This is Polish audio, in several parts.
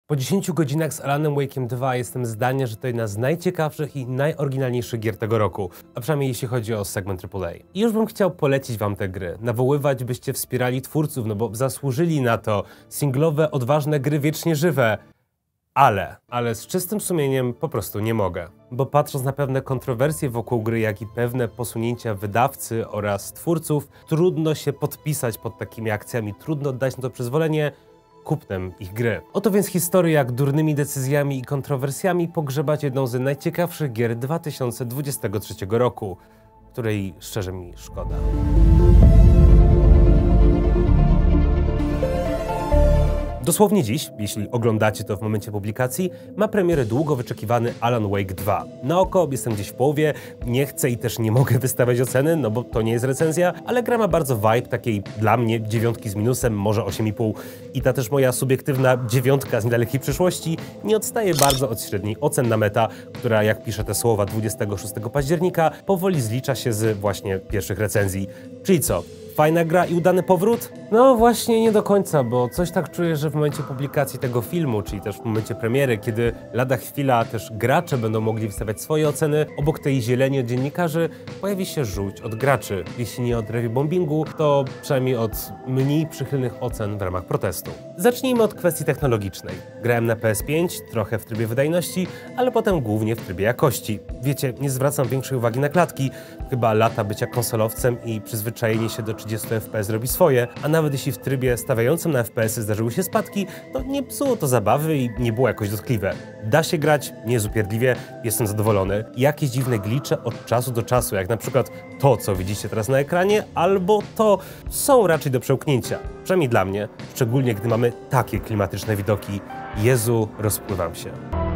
Po 10 godzinach z Alanem Wake'em 2 jestem zdania, że to jedna z najciekawszych i najoryginalniejszych gier tego roku, a przynajmniej jeśli chodzi o segment AAA. I już bym chciał polecić wam te gry, nawoływać, byście wspierali twórców, no bo zasłużyli na to. Singlowe, odważne gry wiecznie żywe. Ale z czystym sumieniem po prostu nie mogę. Bo patrząc na pewne kontrowersje wokół gry, jak i pewne posunięcia wydawcy oraz twórców, trudno się podpisać pod takimi akcjami, trudno dać na to przyzwolenie kupnem ich gry. Oto więc historia, jak durnymi decyzjami i kontrowersjami pogrzebać jedną z najciekawszych gier 2023 roku, której szczerze mi szkoda. Dosłownie dziś, jeśli oglądacie to w momencie publikacji, ma premierę długo wyczekiwany Alan Wake 2. Na oko jestem gdzieś w połowie, nie chcę i też nie mogę wystawiać oceny, no bo to nie jest recenzja, ale gra ma bardzo vibe takiej dla mnie 9 z minusem, może 8,5 i ta też moja subiektywna 9 z niedalekiej przyszłości nie odstaje bardzo od średniej ocen na Meta, która, jak pisze te słowa 26 października, powoli zlicza się z właśnie pierwszych recenzji. Czyli co? Fajna gra i udany powrót? No właśnie nie do końca, bo coś tak czuję, że w momencie publikacji tego filmu, czyli też w momencie premiery, kiedy lada chwila też gracze będą mogli wystawiać swoje oceny, obok tej zieleni od dziennikarzy pojawi się żółć od graczy. Jeśli nie od review bombingu, to przynajmniej od mniej przychylnych ocen w ramach protestu. Zacznijmy od kwestii technologicznej. Grałem na PS5, trochę w trybie wydajności, ale potem głównie w trybie jakości. Wiecie, nie zwracam większej uwagi na klatki, chyba lata bycia konsolowcem i przyzwyczajenie się do 30 FPS robi swoje, a nawet jeśli w trybie stawiającym na FPS-y zdarzyły się spadki, to nie psuło to zabawy i nie było jakoś dotkliwe. Da się grać, nie jest upierdliwie, jestem zadowolony. Jakieś dziwne glicze od czasu do czasu, jak na przykład to, co widzicie teraz na ekranie, albo to, są raczej do przełknięcia. Przynajmniej dla mnie, szczególnie gdy mamy takie klimatyczne widoki. Jezu, rozpływam się.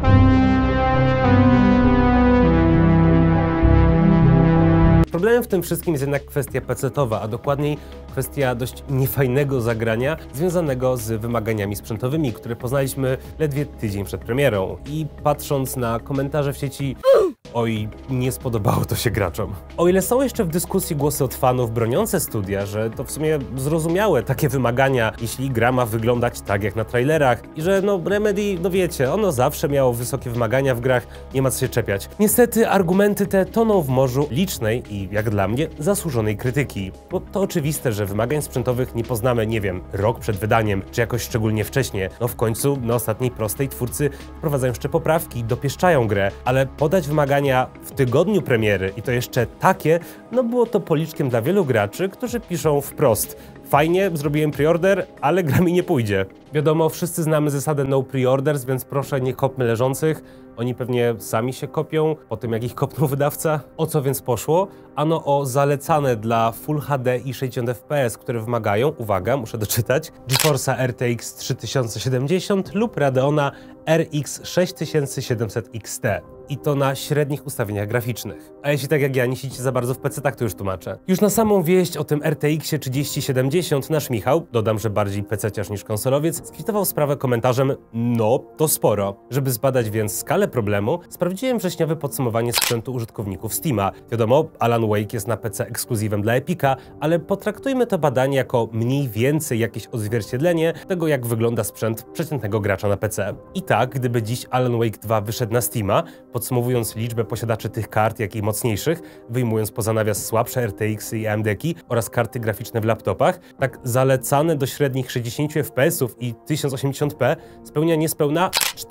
Problemem w tym wszystkim jest jednak kwestia pecetowa, a dokładniej kwestia dość niefajnego zagrania związanego z wymaganiami sprzętowymi, które poznaliśmy ledwie tydzień przed premierą. I patrząc na komentarze w sieci, oj, nie spodobało to się graczom. O ile są jeszcze w dyskusji głosy od fanów broniące studia, że to w sumie zrozumiałe takie wymagania, jeśli gra ma wyglądać tak jak na trailerach i że no Remedy, no wiecie, ono zawsze miało wysokie wymagania w grach, nie ma co się czepiać. Niestety argumenty te toną w morzu licznej i, jak dla mnie, zasłużonej krytyki. Bo to oczywiste, że wymagań sprzętowych nie poznamy, nie wiem, rok przed wydaniem, czy jakoś szczególnie wcześnie. No w końcu na ostatniej prostej twórcy wprowadzają jeszcze poprawki, dopieszczają grę, ale podać wymagania w tygodniu premiery i to jeszcze takie, no było to policzkiem dla wielu graczy, którzy piszą wprost: fajnie, zrobiłem preorder, ale gra mi nie pójdzie. Wiadomo, wszyscy znamy zasadę no preorders, więc proszę nie kopmy leżących. Oni pewnie sami się kopią po tym, jak ich kopnął wydawca. O co więc poszło? Ano o zalecane dla Full HD i 60 FPS, które wymagają, uwaga, muszę doczytać, GeForce'a RTX 3070 lub Radeona RX 6700 XT. I to na średnich ustawieniach graficznych. A jeśli tak jak ja nie siedzicie za bardzo w PC-tach, to już tłumaczę. Już na samą wieść o tym RTX-ie 3070 nasz Michał, dodam, że bardziej PC-ciarz niż konsolowiec, skwitował sprawę komentarzem: no, to sporo. Żeby zbadać więc skalę problemu, sprawdziłem wrześniowe podsumowanie sprzętu użytkowników Steama. Wiadomo, Alan Wake jest na PC ekskluzywem dla Epica, ale potraktujmy to badanie jako mniej więcej jakieś odzwierciedlenie tego, jak wygląda sprzęt przeciętnego gracza na PC. I tak, gdyby dziś Alan Wake 2 wyszedł na Steama, podsumowując liczbę posiadaczy tych kart, jak i mocniejszych, wyjmując poza nawias słabsze RTX-y i AMD-ki oraz karty graficzne w laptopach, tak zalecane do średnich 60 FPS i 1080p spełnia niespełna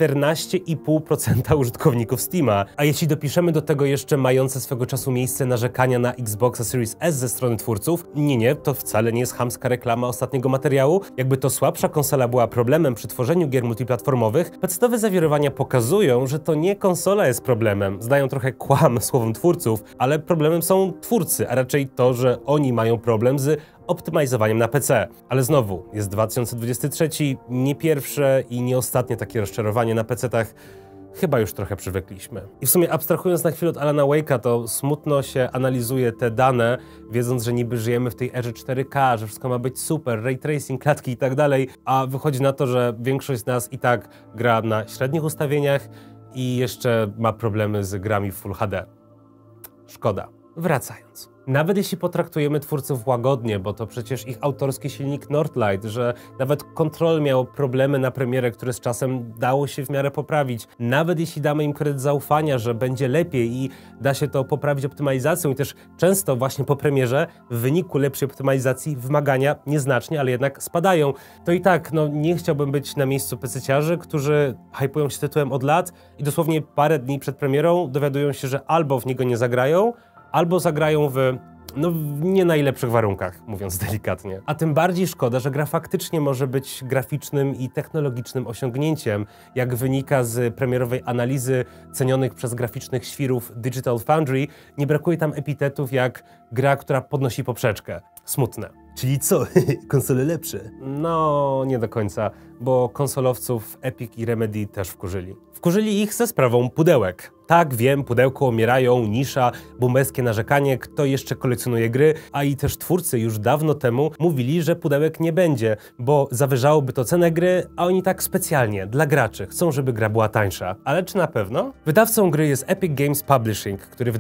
14,5% użytkowników Steama. A jeśli dopiszemy do tego jeszcze mające swego czasu miejsce narzekania na Xboxa Series S ze strony twórców, nie, to wcale nie jest chamska reklama ostatniego materiału. Jakby to słabsza konsola była problemem przy tworzeniu gier multiplatformowych, podstawowe zawirowania pokazują, że to nie konsola jest problemem. Zdają trochę kłam słowom twórców, ale problemem są twórcy, a raczej to, że oni mają problem z optymalizowaniem na PC. Ale znowu, jest 2023, nie pierwsze i nie ostatnie takie rozczarowanie na PC-tach. Chyba już trochę przywykliśmy. I w sumie abstrahując na chwilę od Alana Wake'a, to smutno się analizuje te dane, wiedząc, że niby żyjemy w tej erze 4K, że wszystko ma być super, ray tracing, klatki i tak dalej, a wychodzi na to, że większość z nas i tak gra na średnich ustawieniach i jeszcze ma problemy z grami w Full HD. Szkoda. Wracając. Nawet jeśli potraktujemy twórców łagodnie, bo to przecież ich autorski silnik Northlight, że nawet Control miał problemy na premierę, które z czasem dało się w miarę poprawić. Nawet jeśli damy im kredyt zaufania, że będzie lepiej i da się to poprawić optymalizacją i też często właśnie po premierze w wyniku lepszej optymalizacji wymagania nieznacznie, ale jednak spadają. To i tak, no nie chciałbym być na miejscu pececiarzy, którzy hypują się tytułem od lat i dosłownie parę dni przed premierą dowiadują się, że albo w niego nie zagrają, albo zagrają w nie najlepszych warunkach, mówiąc delikatnie. A tym bardziej szkoda, że gra faktycznie może być graficznym i technologicznym osiągnięciem, jak wynika z premierowej analizy cenionych przez graficznych świrów Digital Foundry, nie brakuje tam epitetów jak gra, która podnosi poprzeczkę. Smutne. Czyli co? Konsole lepsze? No, nie do końca, bo konsolowców Epic i Remedy też wkurzyli. Wkurzyli ich ze sprawą pudełek. Tak, wiem, pudełko umierają, nisza, boomerskie narzekanie, kto jeszcze kolekcjonuje gry, a i też twórcy już dawno temu mówili, że pudełek nie będzie, bo zawyżałoby to cenę gry, a oni tak specjalnie, dla graczy, chcą, żeby gra była tańsza. Ale czy na pewno? Wydawcą gry jest Epic Games Publishing, który w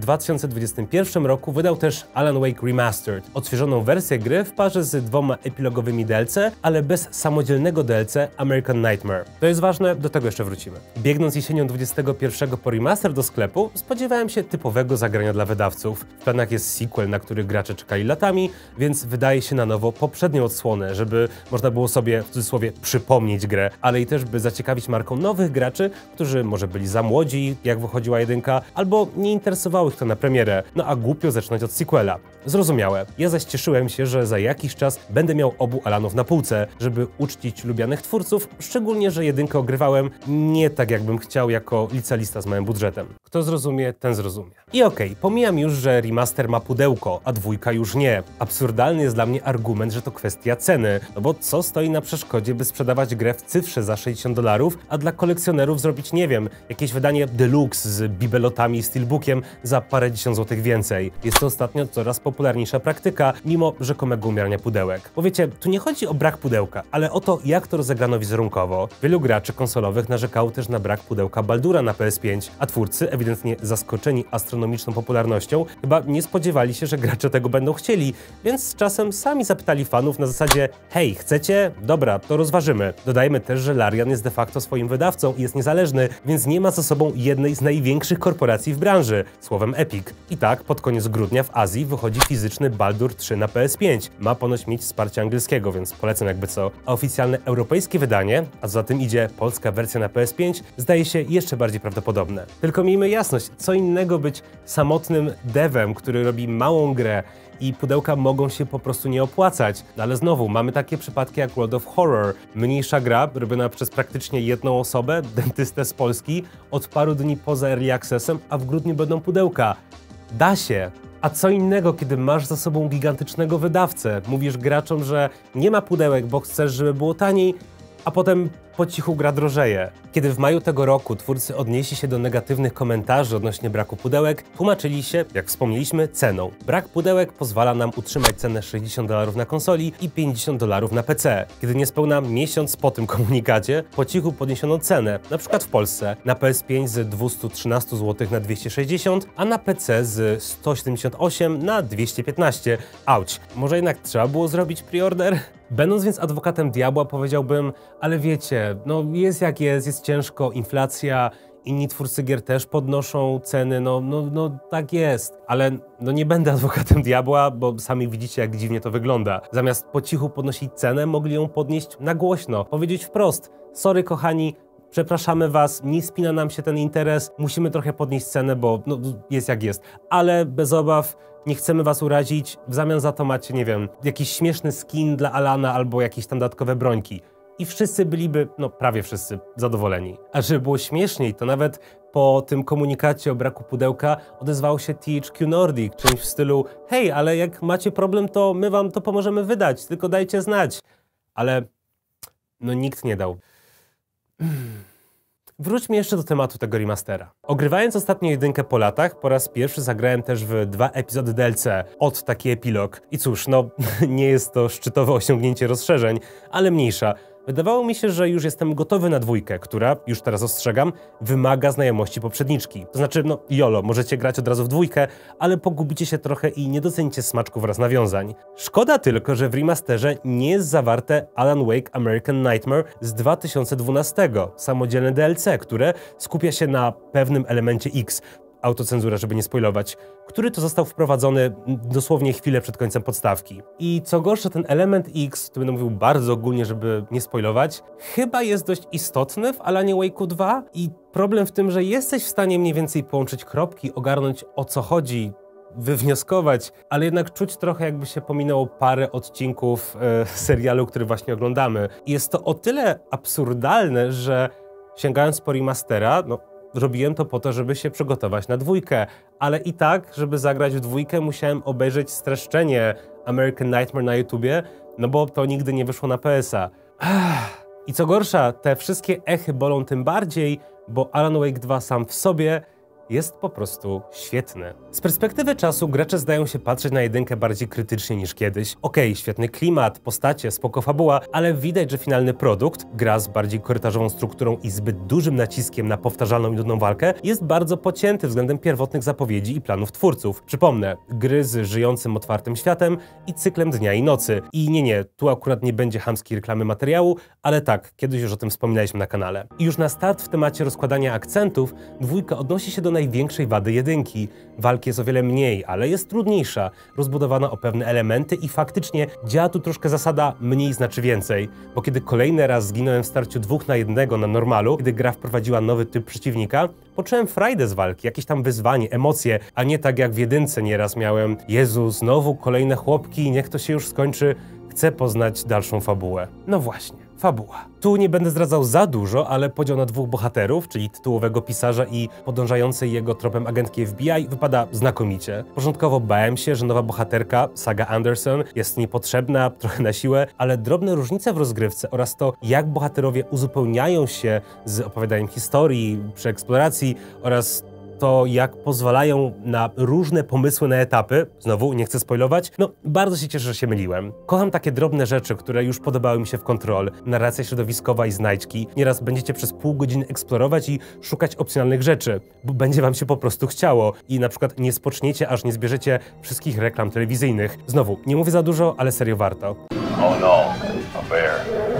2021 roku wydał też Alan Wake Remastered, odświeżoną wersję gry w parze z 2 epilogowymi DLC, ale bez samodzielnego DLC American Nightmare. To jest ważne, do tego jeszcze wrócimy. Biegnąc jesienią 21 po remaster do sklepu, spodziewałem się typowego zagrania dla wydawców. W planach jest sequel, na który gracze czekali latami, więc wydaje się na nowo poprzednią odsłonę, żeby można było sobie w cudzysłowie przypomnieć grę, ale i też by zaciekawić marką nowych graczy, którzy może byli za młodzi, jak wychodziła jedynka, albo nie interesowało ich to na premierę, no a głupio zaczynać od sequela. Zrozumiałe. Ja zaś cieszyłem się, że za jakiś czas będę miał obu Alanów na półce, żeby uczcić lubianych twórców, szczególnie, że jedynkę ogrywałem nie tak jakbym chciał jako licealista z małym budżetem. Kto zrozumie, ten zrozumie. I okej, pomijam już, że remaster ma pudełko, a dwójka już nie. Absurdalny jest dla mnie argument, że to kwestia ceny, no bo co stoi na przeszkodzie, by sprzedawać grę w cyfrze za $60, a dla kolekcjonerów zrobić, nie wiem, jakieś wydanie deluxe z bibelotami i steelbookiem za parędziesiąt złotych więcej. Jest to ostatnio coraz popularniejsza praktyka, mimo rzekomego umierania pudełek. Bo wiecie, tu nie chodzi o brak pudełka, ale o to, jak to rozegrano wizerunkowo. Wielu graczy konsolowych narzekało też na brak pudełka Baldura na PS5, a twórcy, ewidentnie zaskoczeni astronomiczną popularnością, chyba nie spodziewali się, że gracze tego będą chcieli, więc z czasem sami zapytali fanów na zasadzie: hej, chcecie? Dobra, to rozważymy. Dodajmy też, że Larian jest de facto swoim wydawcą i jest niezależny, więc nie ma za sobą jednej z największych korporacji w branży, słowem Epic. I tak, pod koniec grudnia w Azji wychodzi fizyczny Baldur 3 na PS5. Ma ponoć mieć wsparcie angielskiego, więc polecam jakby co. A oficjalne europejskie wydanie, a za tym idzie polska wersja na PS5, zdaje się jeszcze bardziej prawdopodobne. Tylko miejmy jasność, co innego być samotnym devem, który robi małą grę i pudełka mogą się po prostu nie opłacać. No ale znowu, mamy takie przypadki jak World of Horror. Mniejsza gra, robiona przez praktycznie jedną osobę, dentystę z Polski, od paru dni poza Early Accessem, a w grudniu będą pudełka. Da się. A co innego, kiedy masz za sobą gigantycznego wydawcę, mówisz graczom, że nie ma pudełek, bo chcesz, żeby było taniej, a potem po cichu gra drożeje. Kiedy w maju tego roku twórcy odnieśli się do negatywnych komentarzy odnośnie braku pudełek, tłumaczyli się, jak wspomnieliśmy, ceną. Brak pudełek pozwala nam utrzymać cenę $60 na konsoli i $50 na PC. Kiedy niespełna miesiąc po tym komunikacie, po cichu podniesiono cenę, na przykład w Polsce, na PS5 z 213 zł na 260, a na PC z 178 na 215. Auć, może jednak trzeba było zrobić preorder? Będąc więc adwokatem diabła, powiedziałbym, ale wiecie, no jest jak jest ciężko, inflacja, inni twórcy gier też podnoszą ceny, no tak jest. Ale no nie będę adwokatem diabła, bo sami widzicie, jak dziwnie to wygląda. Zamiast po cichu podnosić cenę, mogli ją podnieść na głośno, powiedzieć wprost: sorry kochani, przepraszamy was, nie spina nam się ten interes, musimy trochę podnieść cenę, bo no, jest jak jest. Ale bez obaw, nie chcemy was urazić, w zamian za to macie, nie wiem, jakiś śmieszny skin dla Alana albo jakieś tam dodatkowe brońki. I wszyscy byliby, no prawie wszyscy, zadowoleni. A żeby było śmieszniej, to nawet po tym komunikacie o braku pudełka odezwał się THQ Nordic, czymś w stylu: hej, ale jak macie problem, to my wam to pomożemy wydać, tylko dajcie znać. Ale no nikt nie dał. Wróćmy jeszcze do tematu tego remastera. Ogrywając ostatnią jedynkę po latach, po raz pierwszy zagrałem też w 2 epizody DLC, taki epilog. I cóż, no nie jest to szczytowe osiągnięcie rozszerzeń, ale mniejsza. Wydawało mi się, że już jestem gotowy na dwójkę, która, już teraz ostrzegam, wymaga znajomości poprzedniczki. To znaczy, no jolo, możecie grać od razu w dwójkę, ale pogubicie się trochę i nie docenicie smaczków oraz nawiązań. Szkoda tylko, że w remasterze nie jest zawarte Alan Wake American Nightmare z 2012, samodzielne DLC, które skupia się na pewnym elemencie X, autocenzura, żeby nie spoilować, który to został wprowadzony dosłownie chwilę przed końcem podstawki. I co gorsza, ten element X, to będę mówił bardzo ogólnie, żeby nie spoilować, chyba jest dość istotny w Alanie Wake'u 2 i problem w tym, że jesteś w stanie mniej więcej połączyć kropki, ogarnąć o co chodzi, wywnioskować, ale jednak czuć trochę, jakby się pominęło parę odcinków serialu, który właśnie oglądamy. I jest to o tyle absurdalne, że sięgając po remastera, no robiłem to po to, żeby się przygotować na dwójkę, ale i tak, żeby zagrać w dwójkę, musiałem obejrzeć streszczenie American Nightmare na YouTubie, no bo to nigdy nie wyszło na PS-a. I co gorsza, te wszystkie echy bolą tym bardziej, bo Alan Wake 2 sam w sobie jest po prostu świetny. Z perspektywy czasu gracze zdają się patrzeć na jedynkę bardziej krytycznie niż kiedyś. Okej, świetny klimat, postacie, spoko fabuła, ale widać, że finalny produkt, gra z bardziej korytarzową strukturą i zbyt dużym naciskiem na powtarzalną i nudną walkę, jest bardzo pocięty względem pierwotnych zapowiedzi i planów twórców. Przypomnę, gry z żyjącym otwartym światem i cyklem dnia i nocy. I nie, tu akurat nie będzie chamskiej reklamy materiału, ale tak, kiedyś już o tym wspominaliśmy na kanale. I już na start w temacie rozkładania akcentów, dwójka odnosi się do największej wady jedynki. Walki jest o wiele mniej, ale jest trudniejsza, rozbudowana o pewne elementy i faktycznie działa tu troszkę zasada mniej znaczy więcej, bo kiedy kolejny raz zginąłem w starciu 2 na 1 na normalu, kiedy gra wprowadziła nowy typ przeciwnika, poczułem frajdę z walki, jakieś tam wyzwanie, emocje, a nie tak jak w jedynce nieraz miałem: Jezu, znowu kolejne chłopki, niech to się już skończy, chcę poznać dalszą fabułę. No właśnie. Fabuła. Tu nie będę zdradzał za dużo, ale podział na dwóch bohaterów, czyli tytułowego pisarza i podążającej jego tropem agentki FBI, wypada znakomicie. Początkowo bałem się, że nowa bohaterka, Saga Anderson, jest niepotrzebna, trochę na siłę, ale drobne różnice w rozgrywce oraz to, jak bohaterowie uzupełniają się z opowiadaniem historii, przy eksploracji oraz to, jak pozwalają na różne pomysły na etapy, znowu nie chcę spoilować, no bardzo się cieszę, że się myliłem. Kocham takie drobne rzeczy, które już podobały mi się w Control, narracja środowiskowa i znajdźki. Nieraz będziecie przez pół godziny eksplorować i szukać opcjonalnych rzeczy, bo będzie wam się po prostu chciało i na przykład nie spoczniecie, aż nie zbierzecie wszystkich reklam telewizyjnych. Znowu, nie mówię za dużo, ale serio warto. Oh no, a bear.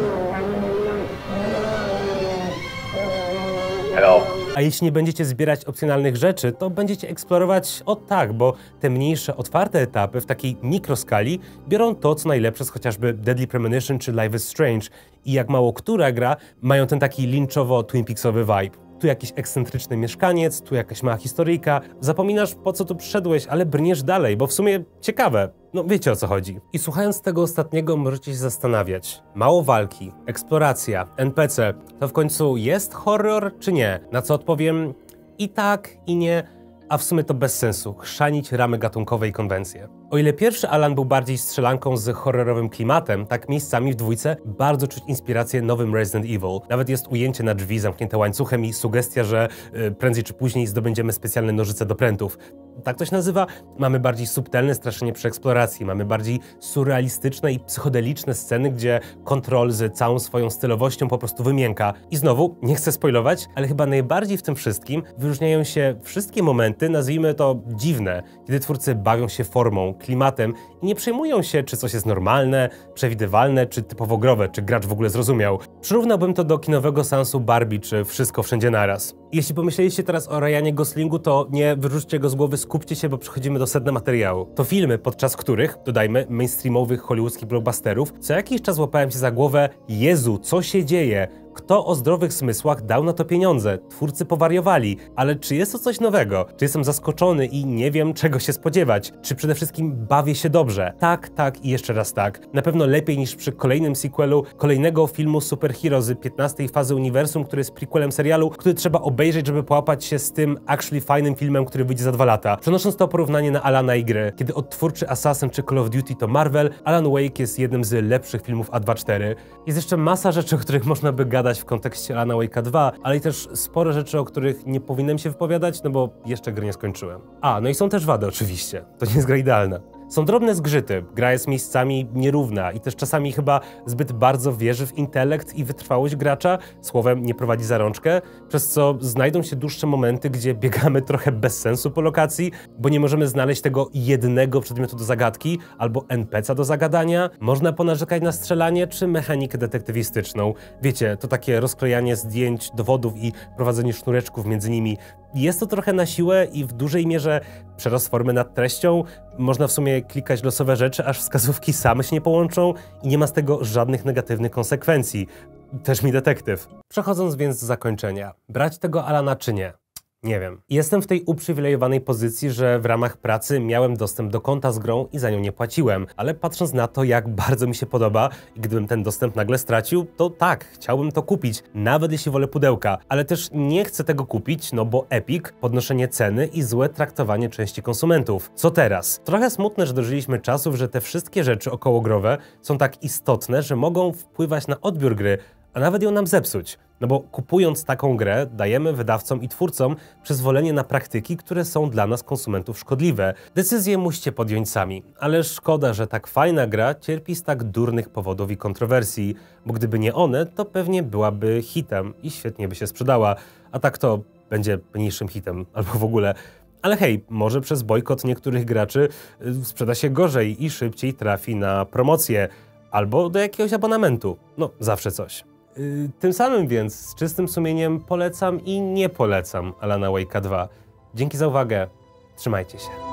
Help. A jeśli nie będziecie zbierać opcjonalnych rzeczy, to będziecie eksplorować o tak, bo te mniejsze, otwarte etapy w takiej mikroskali biorą to, co najlepsze z chociażby Deadly Premonition czy Life is Strange i jak mało która gra mają ten taki linczowo-Twin Peaksowy vibe. Tu jakiś ekscentryczny mieszkaniec, tu jakaś mała historyjka. Zapominasz, po co tu przyszedłeś, ale brniesz dalej, bo w sumie ciekawe. No wiecie, o co chodzi. I słuchając tego ostatniego możecie się zastanawiać. Mało walki, eksploracja, NPC. To w końcu jest horror czy nie? Na co odpowiem i tak, i nie, a w sumie to bez sensu. Chrzanić ramy gatunkowe i konwencje. O ile pierwszy Alan był bardziej strzelanką z horrorowym klimatem, tak miejscami w dwójce bardzo czuć inspirację nowym Resident Evil. Nawet jest ujęcie na drzwi zamknięte łańcuchem i sugestia, że prędzej czy później zdobędziemy specjalne nożyce do prętów. Tak to się nazywa. Mamy bardziej subtelne straszenie przy eksploracji, mamy bardziej surrealistyczne i psychodeliczne sceny, gdzie Control z całą swoją stylowością po prostu wymięka. I znowu, nie chcę spoilować, ale chyba najbardziej w tym wszystkim wyróżniają się wszystkie momenty, nazwijmy to dziwne, kiedy twórcy bawią się formą, klimatem i nie przejmują się, czy coś jest normalne, przewidywalne, czy typowo growe, czy gracz w ogóle zrozumiał. Przyrównałbym to do kinowego seansu Barbie, czy Wszystko wszędzie naraz. Jeśli pomyśleliście teraz o Ryanie Goslingu, to nie wyrzućcie go z głowy, skupcie się, bo przechodzimy do sedna materiału. To filmy, podczas których, dodajmy, mainstreamowych hollywoodzkich blockbusterów, co jakiś czas łapałem się za głowę: Jezu, co się dzieje? Kto o zdrowych zmysłach dał na to pieniądze? Twórcy powariowali. Ale czy jest to coś nowego? Czy jestem zaskoczony i nie wiem, czego się spodziewać? Czy przede wszystkim bawię się dobrze? Tak i jeszcze raz tak. Na pewno lepiej niż przy kolejnym sequelu, kolejnego filmu superhero z 15. fazy uniwersum, który jest prequelem serialu, który trzeba obejrzeć, żeby połapać się z tym actually fajnym filmem, który wyjdzie za 2 lata. Przenosząc to porównanie na Alana i gry. Kiedy odtwórczy Assassin czy Call of Duty to Marvel, Alan Wake jest jednym z lepszych filmów A24. Jest jeszcze masa rzeczy, o których można by gadać w kontekście Alana Wake'a 2, ale i też sporo rzeczy, o których nie powinienem się wypowiadać, no bo jeszcze gry nie skończyłem. No i są też wady oczywiście. To nie jest gra idealna. Są drobne zgrzyty, gra jest miejscami nierówna i też czasami chyba zbyt bardzo wierzy w intelekt i wytrwałość gracza, słowem nie prowadzi za rączkę, przez co znajdą się dłuższe momenty, gdzie biegamy trochę bez sensu po lokacji, bo nie możemy znaleźć tego jednego przedmiotu do zagadki albo NPC-a do zagadania. Można ponarzekać na strzelanie czy mechanikę detektywistyczną. Wiecie, to takie rozklejanie zdjęć, dowodów i prowadzenie sznureczków między nimi. Jest to trochę na siłę i w dużej mierze przerost formy nad treścią. Można w sumie klikać losowe rzeczy, aż wskazówki same się nie połączą i nie ma z tego żadnych negatywnych konsekwencji. Też mi detektyw. Przechodząc więc do zakończenia. Brać tego Alana czy nie? Nie wiem. Jestem w tej uprzywilejowanej pozycji, że w ramach pracy miałem dostęp do konta z grą i za nią nie płaciłem, ale patrząc na to, jak bardzo mi się podoba i gdybym ten dostęp nagle stracił, to tak, chciałbym to kupić, nawet jeśli wolę pudełka, ale też nie chcę tego kupić, no bo Epic, podnoszenie ceny i złe traktowanie części konsumentów. Co teraz? Trochę smutne, że dożyliśmy czasów, że te wszystkie rzeczy okołogrowe są tak istotne, że mogą wpływać na odbiór gry, a nawet ją nam zepsuć. No bo kupując taką grę, dajemy wydawcom i twórcom przyzwolenie na praktyki, które są dla nas, konsumentów, szkodliwe. Decyzje musicie podjąć sami, ale szkoda, że tak fajna gra cierpi z tak durnych powodów i kontrowersji, bo gdyby nie one, to pewnie byłaby hitem i świetnie by się sprzedała, a tak to będzie mniejszym hitem, albo w ogóle. Ale hej, może przez bojkot niektórych graczy sprzeda się gorzej i szybciej trafi na promocję, albo do jakiegoś abonamentu. No, zawsze coś. Tym samym więc z czystym sumieniem polecam i nie polecam Alana Wake'a 2. Dzięki za uwagę, trzymajcie się.